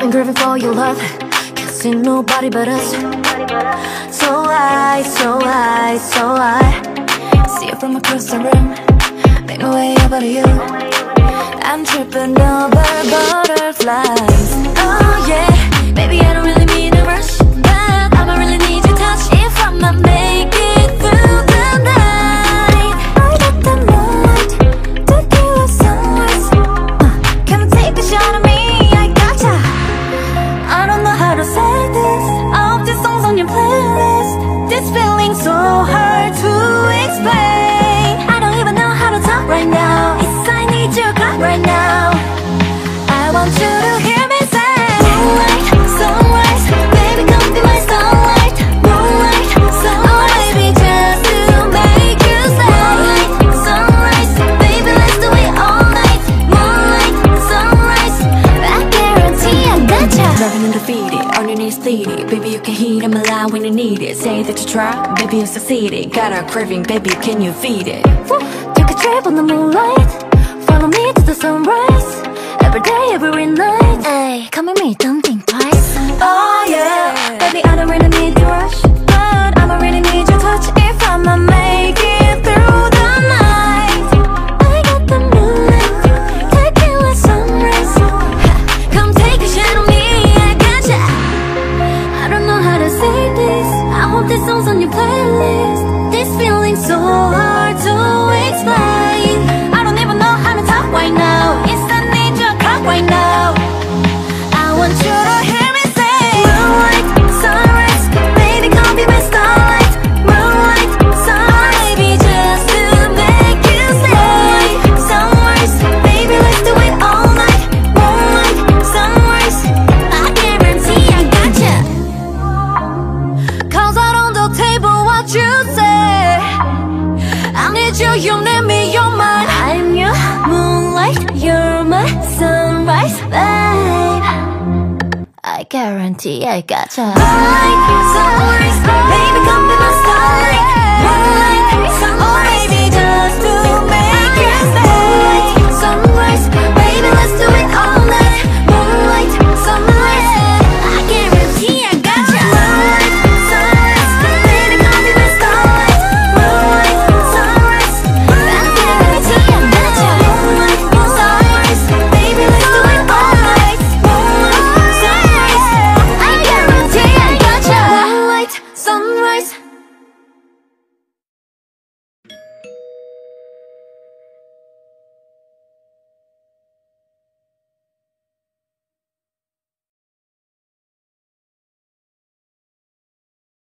been craving for your love. Can't see nobody but us. So I see you from across the room. Make my way over to you. I'm tripping over butterflies. Oh yeah, baby I don't really mean to rush, but I'ma really need your touch if I'ma make it through the night. I got the moonlight, tequila sunrise. Come take a shot of me, I gotcha. I don't know how to say this. All of these songs on your playlist. This feeling's so hard to explain. I don't even know how to talk right now. It's I need your clock right now. I want you to hear me say moonlight, sunrise, baby come be my starlight. Moonlight, sunrise, baby just to make you say moonlight, sunrise, baby let's do it all night. Moonlight, sunrise, I guarantee I gotcha. Driving undefeated, on your knees pleading. Baby you can heat, I'm alive when you need it. Say that you try, baby you succeeded. Got a craving, baby can you feed it? Take a trip on the moonlight. Follow me to the sunrise. Every day, every night. Ay, come with me, don't think twice. Oh yeah, baby I don't really need to rush, but I'ma really need your touch if I'ma make it through the night. I got the moonlight, tequila sunrise. Come take a shot on me, I gotcha. I don't know how to say this. I hope this song's on your playlist. This feeling's so hard to explain. I don't even know how to talk right now. It's I need your clock right now. I want you to hear me say moonlight, sunrise, baby come be my starlight. Moonlight, sunrise, baby just to make you say sunrise, baby let's do it all night. Moonlight, sunrise, I guarantee I gotcha. Cause out on the table what you say. I need you, you need me, you're mine. I'm your moonlight, you're my sunrise, babe. I guarantee I gotcha. Moonlight, sunrise, baby come be my starlight. Moonlight, sunrise, baby just to make you stay. Sunrise, baby let's do it all night. Moonlight, sunrise, I guarantee I gotcha. Moonlight, sunrise, baby come be my starlight. Moonlight, sunrise, I guarantee I gotcha. Moonlight, sunrise, baby let's do it all night. Moonlight, sunrise, I guarantee I gotcha. Moonlight, sunrise,